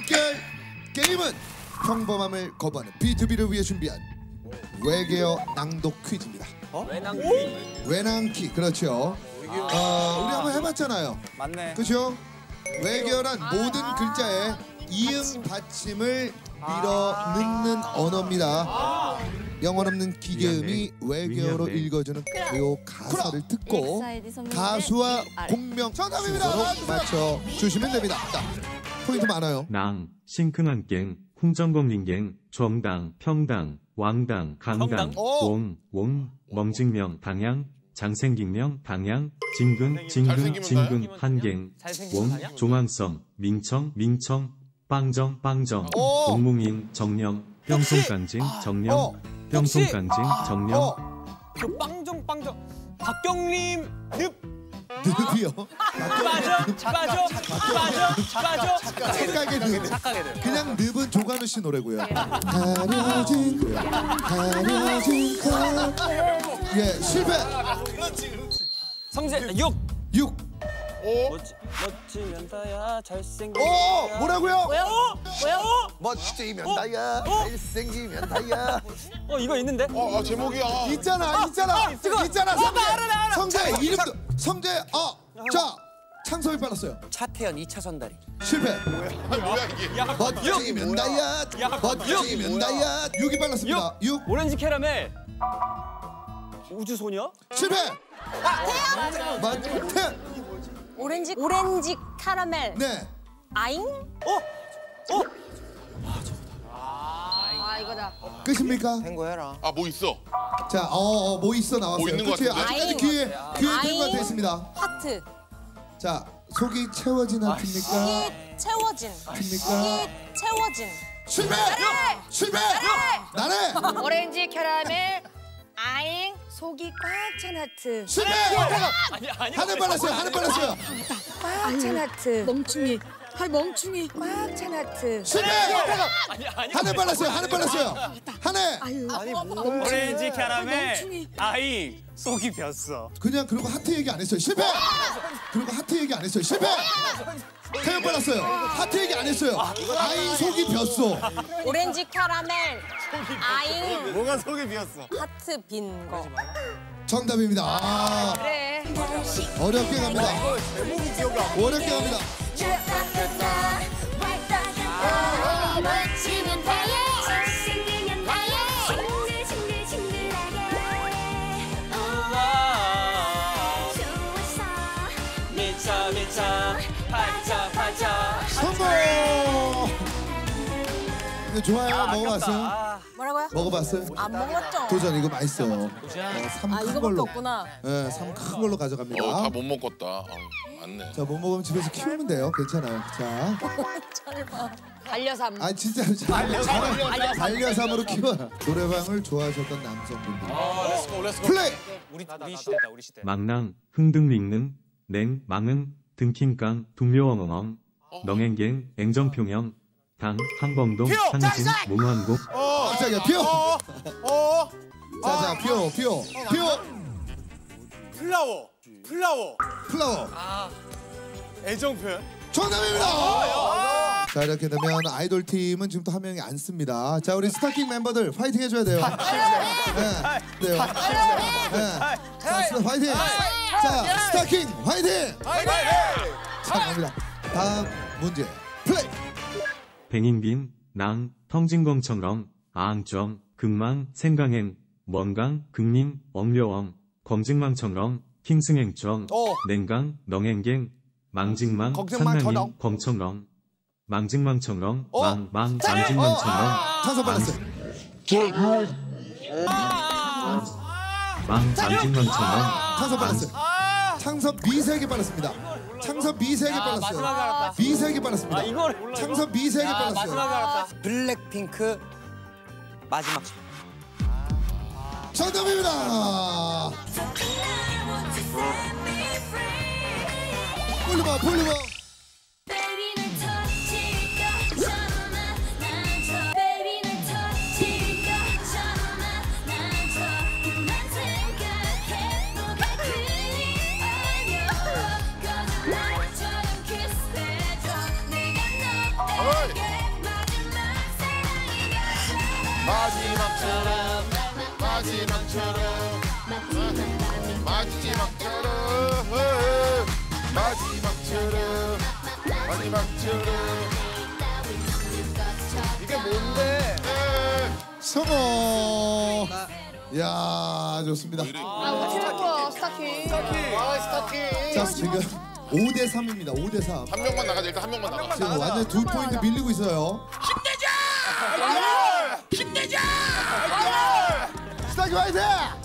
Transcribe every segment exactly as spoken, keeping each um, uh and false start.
함께할 게임은 평범함을 거부하는 비투비를 위해 준비한 외계어 낭독 퀴즈입니다. 어? 외낭키. 외낭키, 그렇죠. 어, 우리 한번 해봤잖아요. 맞네. 그렇죠? 외계어란 아 모든 글자에 이응 받침을 밀어 넣는 언어입니다. 아 영혼 없는 기계음이 외계어로 미안해. 읽어주는 요 가사를 듣고 엑사이드 가수와 공명 순서로 맞춰 주시면 됩니다. 자, 포인트 많아요. 낭, 싱크난갱, 홍정공린갱, 정당, 평당, 왕당, 강당, 평당? 옹, 옹, 멍직명, 당양, 장생긴명, 당양, 진근, 진근, 잘생기면 진근, 다요? 한갱, 잘생기면 옹, 다냐? 종황성, 민청, 민청, 빵정, 빵정, 오! 동뭉인, 정령, 평송간징, 정령, 어! 평송간징, 정령, 어! 저 빵정 빵정. 박경림 늪. 늪이요? 빠져 빠져 빠져 빠져. 착각의 늪. 착각해 돼. 그냥 늪은 조관우 씨 노래고요. 가려진 가려진 가. 예, 실패. 성재 육. 육. 오. 멋지 멋지면 다야 잘생긴. 오! 뭐라고요? 뭐야? 뭐야? 멋지면 다야, 잘생기면 다야. 어 이거 있는데? 어, 아, 제목이야. 있잖아, 있잖아, 이거. 있잖아. 어, 성재, 알아, 알아. 성재 이름도 성재. 어, 자, 창섭이 빨랐어요. 차태현 이 차 선다리. 실패. 아, 뭐야 이게? 야 멋지면 다야, 멋지면 다야. 육이 빨랐습니다. 육. 오렌지 캐러멜. 우주소녀? 실패. 맞. 태. 오렌지 오렌지 카라멜. 네. 아잉? 어? 어? 아 이거다. 끝입니까? 된 거야라. 아, 뭐 있어? 자, 어, 어, 뭐 있어 나왔어요. 뭐 있는 것 그치? 같은데? 아직까지 아잉. 기회, 기회 아잉. 된것 같아 있습니다. 하트. 자, 속이 채워진 하트입니까? 속이 채워진. 하트입니까? 속이 채워진. 실패! 실패! 나네! 오렌지 캐러멜. 아잉. 속이 꽉 찬 하트. 실패! 아니 아니. 하늘 빨랐어요, 하늘 빨랐어요. 꽉 찬 하트. 멍충이. 아 멍충이. 꽉 찬 하트. 실패! 아니 아니. 하늘 빨랐어요, 하늘 빨랐어요. 하늘! 아니 오렌지 캐러멜. 아이 속이 폈어. 그냥 그리고 하트 얘기 안 했어요. 실패! 그리고 하트 얘기 안 했어요. 실패! 태연 빨랐어요. 하트 얘기 안 했어요. 아이 속이 폈어. 오렌지 캐러멜. 아잉. 뭐가 속이 비었어? 하트 빈 거. 정답입니다. 아, 그래. 어렵게 갑니다. 어렵게 갑니다. 멋지면 다야 잘생기면 다야 싱글싱글싱글하게 좋았어 미쳐 미쳐 팔자 팔자. 성공! 이거 좋아요? 먹어봤어요? 아, 뭐라고요? 먹어봤어요? 안 먹었죠? 도전 이거 맛있어. 어, 삼 아 큰 이거밖에 걸로. 없구나. 네, 삼 큰 걸로 가져갑니다. 어, 다 못 먹었다. 아, 맞네. 자, 못 먹으면 집에서 키우면 돼요. 괜찮아요. 자, 설마. 반려삼. 아 진짜로 자, 반려삼으로 키워요. 노래방을 좋아하셨던 남성분들. 아, 렛츠고, 렛츠고. 플레이! 우리 우리 시대다 우리 시대. 망낭, 흥등링능, 냉, 망은, 등킴강, 둥묘엉엉엉, 렁행갱, 앵정평영, 당, 한범동, 한진, 몽환곡, 어, 깜짝이야, 피오! 어, 어. 자, 자, 피오, 피오, 피오! 플라워. 플라워. 플라워! 애정 표현. 정답입니다! 자, 이렇게 되면 아이돌 팀은 지금 또 한 명이 안 씁니다. 자, 우리 스타킹 멤버들 파이팅 해줘야 돼요. 네, 네. 네. 자, 스타 파이팅! 자, 스타킹 파이팅! 자, 갑니다. 다음 문제 플레이! 뱅인빈, 낭, 텅진공청렁, 아앙정, 극망, 생강행, 먼강, 극림, 엉려엉, 검증망청렁, 킹승행청, 냉강, 렁행갱, 망직망, 산낭인, 검청렁, 망직망청렁, 망, 망, 망직망청렁, 찬성 받았어요. 망, 망직망청렁, 찬섭 빨랐어요. 창섭 미세하게 빨랐습니다. 창섭 미세하게 마지막에 빨랐어요. 알았다. 미세하게 빨랐습니다. 아 이걸 창섭 미세하게 마지막에 빨랐어요. 알았다. 블랙핑크 마지막 정답입니다. 볼리버 볼리버. Baby 날 터질 것처럼 안아줘 Baby 날 터질 것처럼 안아줘 그만 생각해 뭐가 그리 어려워 거짓말처럼 키스해줘 내가 너에게 마지막처럼 마지막처럼 마지막처럼 마지막처럼 마지막처럼 이게 뭔데? 성공. 야 좋습니다. 아, 최고야, 스타킹. 아 스타킹. 자 지금 오 대 삼입니다. 오 대 삼. 한 명만 나가자. 일단 한 명만 나가. 지금 완전 두 포인트 밀리고 있어요. 힘내자! 스타킹 화이팅!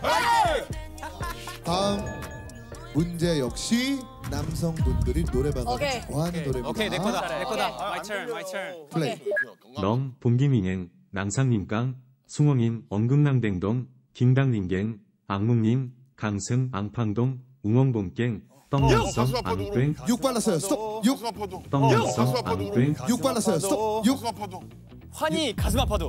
다음 문제 역시 남성분들이 노래방을 오케이. 좋아하는 노래입니다. 오케이 내 거다 내 거다. My turn, my turn. 플레이. 렁 봄기밍행 낭상님깡 숭엉님 언금낭댕동 김당님갱 악묵님 강승 앙팡동 웅엉봉갱 떡연성 가슴 아파도 앙꽹 육 발랐어요. 스톱. 육. 가슴 아파도 떡연성 가슴 아파도 앙꽹 육 발랐어요. 스톱. 육. 가슴 아파도 환희 가슴 아파도.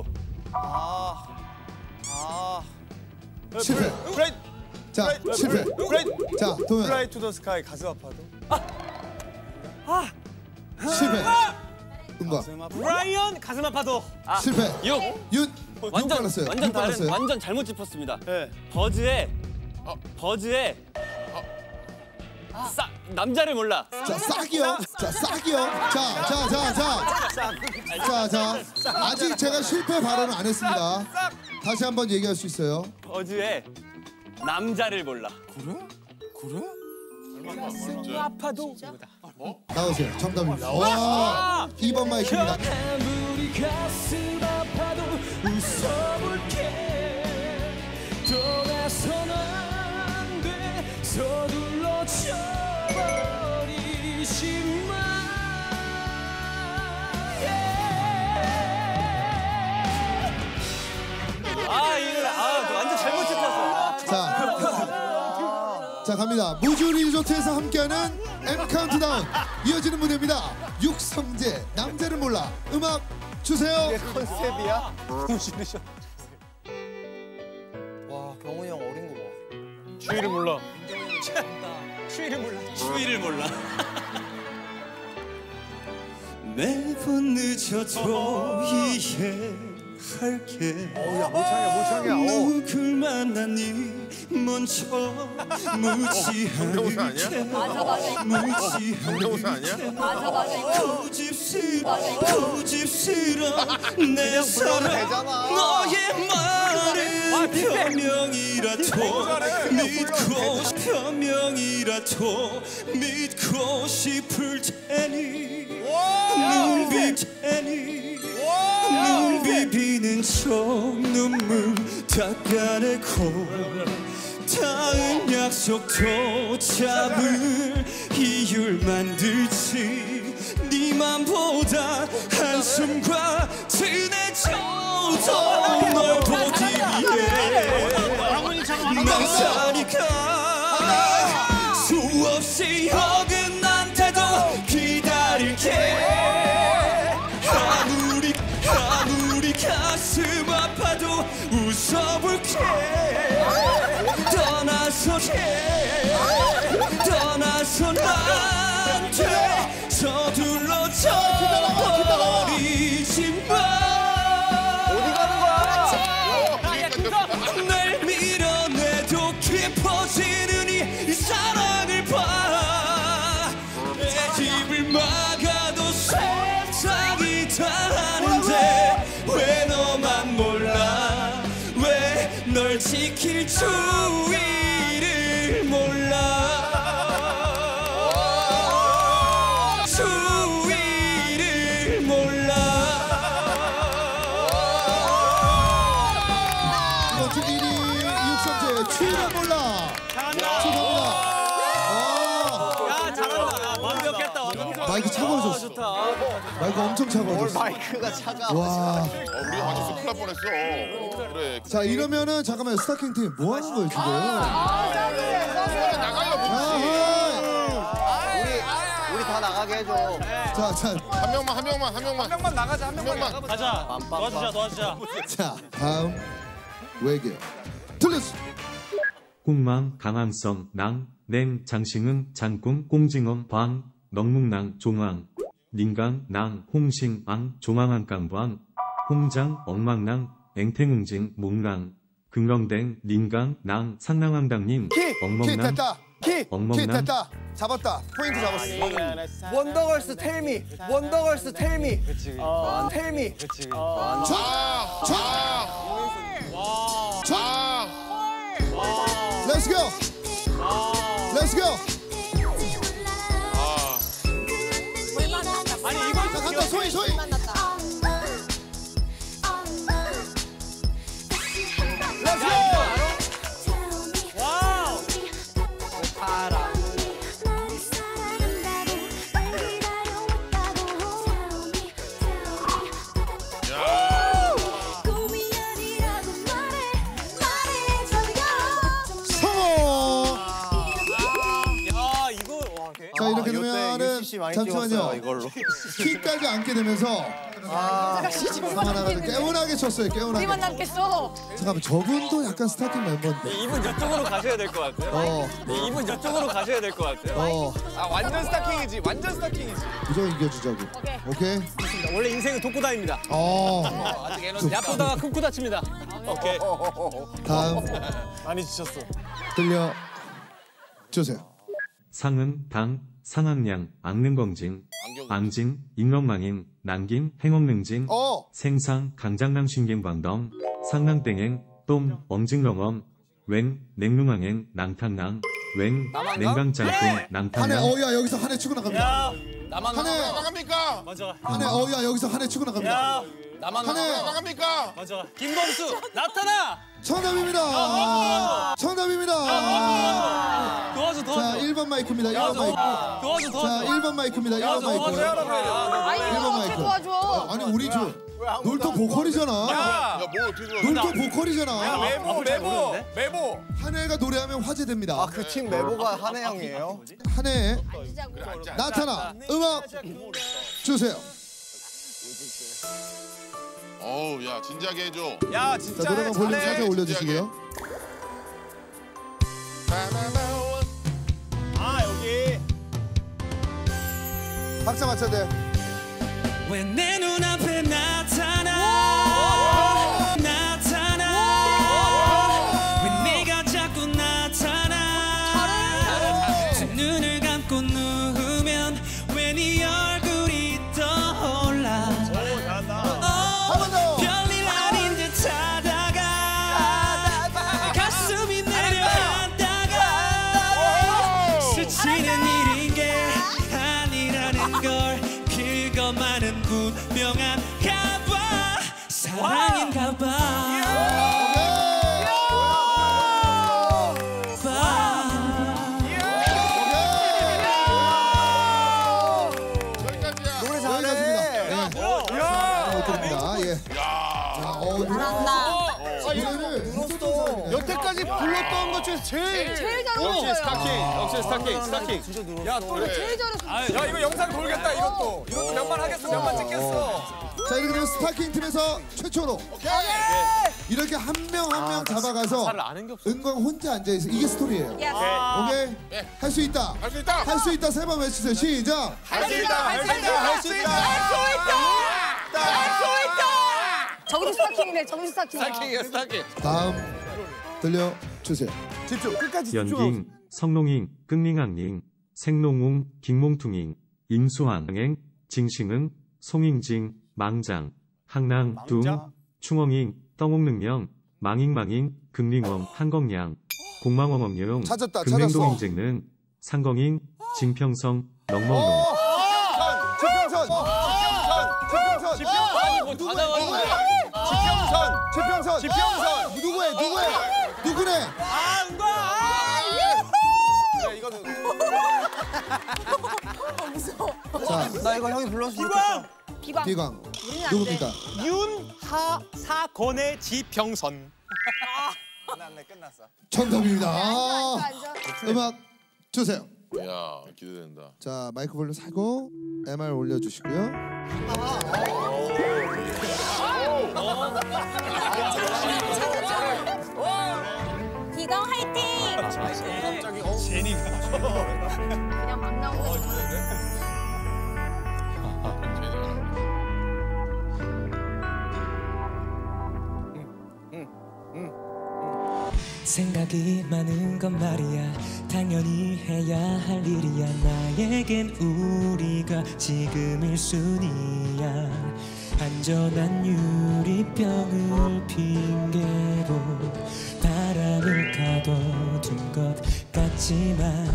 실패. 브레이 자 실패. 브레이 자 도면 플라이 투 더 스카이 가슴 아파도. 실패. 은과 브라이언 가슴 아파도. 실패. 육. 윤. 육 완전 발랐어요. 완전 육 다른 발랐어요. 완전 잘못 짚었습니다. 네. 버즈의 어. 버즈의 싸 남자를 몰라. 자 싹이요. 자 싹이요. 자 자 자 자. 자 자. 아직 제가 실패 발언을 안 했습니다. 다시 한번 얘기할 수 있어요. 버즈의 남자를 몰라. 아파도. 나오세요. 정답입니다. 와. 이 번 마이크입니다. 아무리 가슴 아파도 웃어볼게. 떠나서는 안 돼. 서둘러 쳐버리지 마. 아 이거 아 완전 잘못 짚었어. 자, 자 갑니다. 무주 리조트에서 함께하는 M 카운트다운 이어지는 무대입니다. 육성재 남자를 몰라 음악 주세요. 컨셉이야? 와 경훈이 형 어린 거 봐. 추위를 몰라. 추위를 몰라. 추위를 몰라. 매번 늦어도 이해할게. 야 모창이야 모창이야. 누굴 만났니 먼저 무지하게 맞아, 맞아. 무지하게 성대모사 아니야? 맞아, 맞아. 이거. 고집스러 고집스러 내 사랑 너의 말은 변명이라도 믿고 변명이라도 믿고 싶을 테니 눈 비테니 눈 비비는 척 눈물 닦아내고 다음 약속도 잡을 이유를 만들지 니만보다 한숨과 친해져도 널 보기 위해 난 사니까 수없이 어긋난데도 기다릴게 아무리 아무리 가슴 아파도 웃어볼게 떠나서 해 떠나서 안 돼 서둘러 쳐버리지 마 어디 가는 거야? 날 밀어내도 깊어지는 이 사랑을 봐 내 집을 막아도 세상이 다는데 왜 너만 몰라 왜 널 지킬 주의를 몰라 주의를 몰라 이번 주 일 위 육성재 추위를 몰라. 축하합니다. 야 잘한다. 완벽했다. 완벽했다. 마이크 차가워졌어. 좋다 마이크 엄청 차가워졌어. 마이크가 차가워. 와. 어, 우리 맞았어. 큰일 날 뻔했어. 그래. 자 이러면은 잠깐만 스타킹 팀 뭐 하는 거예요 지금? 나가요. 우리 우리 다 나가게 해줘. 자, 자, 한 명만 한 명만 한 명만. 한 명만 나가자. 한 명만 명만. 나가자. 가자 도와주자 도와주자 자, 다음 외계 틀렸어. 꿍망 강항성 낭 냉 장싱은 장꿍 꽁징엄 광 넉묵낭 종왕 닝강 낭 홍싱 앙 종왕항깡광 홍장 엉망낭 앵탱응징 몽랑 금렁댕 닌강 낭 상랑왕당님 키! 키 엉멍남 됐다! 키! 키 엉멍남 됐다! 잡았다! 포인트 잡았어. 원더걸스 텔미. 원더걸스 텔미. 아. 텔미. 아, 아, 아, Let's go. Let's go. 아. 아니 이걸 자, 간다 소희 소희. Let's go! 와우. 성공. 야 이거 와. 자 이렇게 이때 되면은 유씨씨 많이 잠시만요. 찍었어요, 이걸로. 키까지 안게 되면서 상하나가 깨운하게 쳤어요. 우리만 깨운하게. 남겠어. 잠깐만 저분도 약간 스타팅 멤버인데. 이분 저쪽으로 가셔야 될 것 같아요. 어. 이분 저쪽으로 가셔야 될 것 같아요. 어. 아 완전 스타킹이지. 완전 스타킹이지. 무조건 이겨주자고. 오케이. 원래 인생은 독고다입니다. 어. 아직 에너지. 얕보다가 큰 코 다칩니다. 오케이. 다음 많이 지쳤어. 들려 주세요. 상은 당 상악량 앙능검징 안경. 앙징 잉렁망인 난긴 행엄능징 어. 생상 강장남 신갱광덩 상랑땡행 똠 엄징렁엄 웽 냉룽앙행 낭탕낭 웽 냉강짱꿍 한해 낭탕낭 어야 여기서 한해 치고 나갑니다. 야 나만 한해 나갑니까? 맞아. 한해 어야 여기서 한해 치고 나갑니다. 야 나만 한해 나갑니까? 맞아. 김범수 나타나. 정답입니다. 정답입니다. 도와줘 자 도와줘. 일 번 마이크입니다. 일 번 도와줘 마이크. 도와줘 자 도와줘. 일 번 마이크입니다. 일 번 도와줘 마이크. 도와줘. 아니 일 번 이거 마이크. 어떻게 도와줘? 아니 우리 저 놀토 보컬이잖아. 야, 뭐 어떻게 좋아? 놀토 보컬이잖아. 메모 메모 메모. 한해가 노래하면 화제됩니다. 아, 그 팀 메모가 한혜 형이에요? 한해 앉아. 나타나 음악 주세요. 어우, 야, 진지하게 해줘. 야 자 진짜 노래방 볼륨 잘해. 살짝 올려주시고요. 아 여기. 박자 맞춰야 돼. 왜 내 눈앞에 나타나 나타나 왜 내가 자꾸 나타나 두 눈을 감고 누우면 왜 네 얼굴이 떠올라 한 번 더. 별일 아닌 듯 하다가 가슴이 내려앉다가 스치는 일인 게 아니라는 걸 그것만은 분명한가 봐 사랑인가 봐 여기까지야. 노래 여기까지입니다. 잘해. 예. 못 드립니다. 예. 자, 어, 잘한다. 노래를 여태까지 불렀던 것 중에서 제일 제일 잘하는 거예요. 역시 스타킹 스타킹. 야, 또, 제일 잘했어. 야 이거 영상 돌겠다 이것도. 이것도 몇만 하겠어, 몇만 찍겠어. 자 이렇게 되면 스타킹 팀에서 최초로 이렇게 한 명 한 명 잡아가서 아는 게 없어. 은광 혼자 앉아있어. 이게 스토리예요. 야, 오케이? 할 수 있다. 할 수 있다. 할 수 있다. 세 번 외치세요. 시작. 할 수 있다, 할 수 있다, 할 수 있다. 저기도 스타킹이네. 저기도 스타킹. 스타킹이야, 스타킹. 다음 들려주세요. 집중, 끝까지 집중. 연깅 성농잉 끙링앙닝 생농웅 깅몽퉁잉 임수왕행 징싱응 송잉징 망장 항낭 둥 충엉잉 떡옥능명 망잉망잉 극링엉 한경양 공망엉엉용 찾았다, 금냉동잉쟁능 상경잉 징평성 넉멍농 지평선, 지평선, 지평선, 지평선. 다 나가는 거야. 지평선, 지평선, 지평선. 누구해? 누구해? 누구래? 아 은광. 야, 이거는 자, 나 이거 형이 불러서 이광. 비광. 비광. 우리는 안 돼. 누굽니까? 윤하사건의 지평선. 끝났네, 끝났어. 정답입니다. 앉아, 아, 앉아. 음악 주세요. 야, 기대된다. 자 마이크 볼륨 살고 엠알 올려주시고요. 비광 화이팅! 갑자기 어. 제니가. 그냥 막 나온 거. 생각이 많은 건 말이야 당연히 해야 할 일이야 나에겐 우리가 지금 일순위야 안전한 유리병을 핑계로 바람을 가둬둔 것 같지만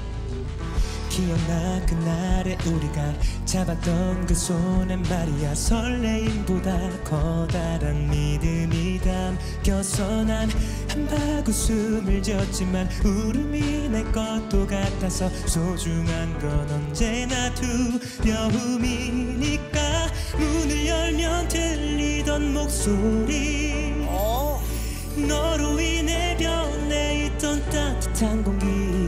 기억나 그날의 우리가 잡았던 그 손엔 말이야 설레임보다 커다란 믿음이 담겨서 난 한 바구 숨을 졌지만 울음이 내 것도 같아서 소중한 건 언제나 두려움이니까 문을 열면 들리던 목소리 너로 인해 변해 있던 따뜻한 공기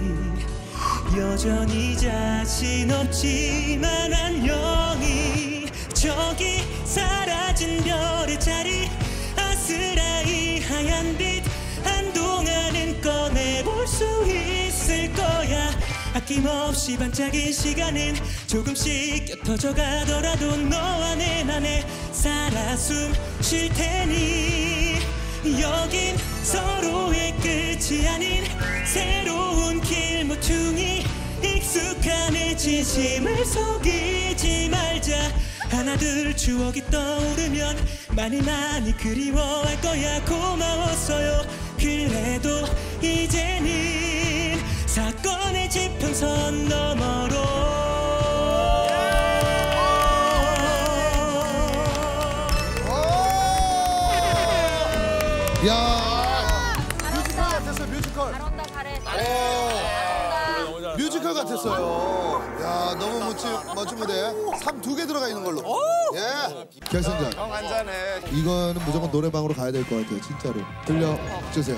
여전히 자신 없지만 안녕히 저기 사라진 별의 자리 아스라이 하얀 빛 한동안은 꺼내볼 수 있을 거야 아낌없이 반짝인 시간은 조금씩 옅어져 가더라도 너와 내 맘에 살아 숨 쉴 테니 여긴 서로의 끝이 아닌 새로운 길 모퉁이 익숙한 내 진심을 속이지 말자 하나둘 추억이 떠오르면 많이 많이 그리워할 거야 고마웠어요 그래도 이제는 사건의 지평선 너머로 야 뮤지컬 같았어요 뮤지컬. 잘한다 잘해. 뮤지컬 같았어요. 야 너무 멋진 멋진 무대. 삼 두 개 들어가 있는 걸로. 예. 결승전. 형 한 잔해. 이거는 무조건 노래방으로 가야 될 것 같아요. 진짜로. 들려 주세요.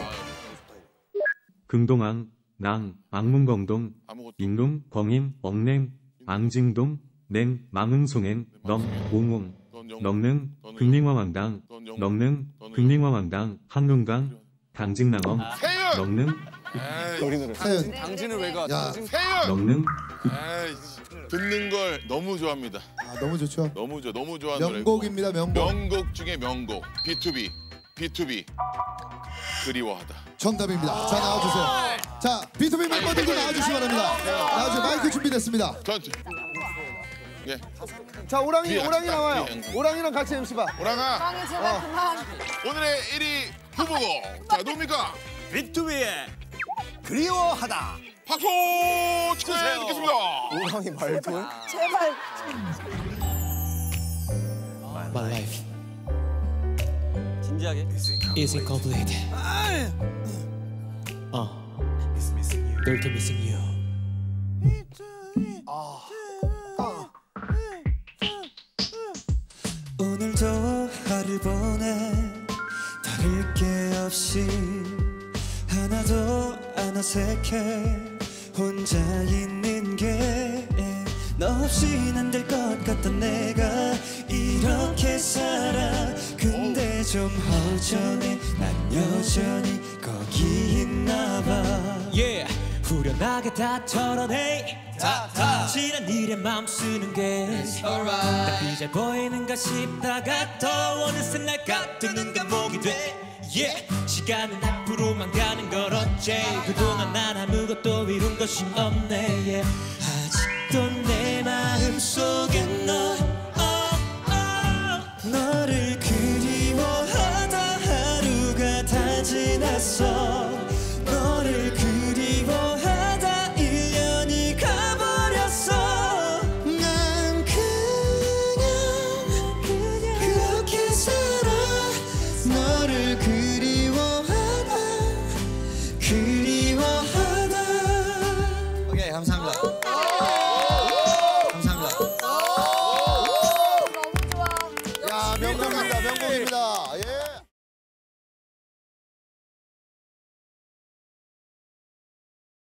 금동항, 낭, 악문공동, 아무것도. 인릉, 광인, 엉냉, 앙징동, 냉, 망흥송행, 넘, 옹옹, 넘능, 금링왕왕당, 넘능, 금링왕왕당, 한릉강, 당직낭엄, 세윤! 넘능, 에이, 사연. 당진을 왜 가? 야. 당진 세윤! 넘능, 에이, 듣는 걸 너무 좋아합니다. 아 너무 좋죠. 너무 좋아, 너무 좋아하는 노래고. 명곡입니다. 명곡. 명곡 중에 명곡. 비투비, 비투비. 그리워하다. 정답입니다. 자 나와주세요. 자 비투비 멤버들도 나와주시기 바랍니다. 나와주세요. 마이크 준비됐습니다. 전투. 예, 자 오랑이 뒤에 오랑이 앉아, 나와요. 뒤에 앉아. 오랑이랑 같이 엠씨 봐. 오랑아. 빵이 제발 그만. 오늘의 일 위 후보고. 자, 누굽니까? 비투비의 그리워하다. 박수 주세요. 듣겠습니다. 오랑이 말도. 제발. My life 진지하게. is incomplete 어 널 더 missing you 오늘도 하루 보내 다를 게 없이 하나도 안 어색해 혼자 있는 게 너 없인 안 될 것 같던 내가 이렇게 살아 근데 좀 허전해 난 여전히 거기 있나 봐 yeah. 후련하게 다 털어내 다, 다. 지난 일에 마음 쓰는 게 답이 잘 보이는가 싶다가 또 어느새 날 가두는 감옥이 돼 yeah. 시간은 앞으로만 가는 걸 어째 그동안 난 아무것도 이룬 것이 없네 yeah. 아직도 내 마음속에 너 oh, oh. 너를 그리워하다 하루가 다 지났어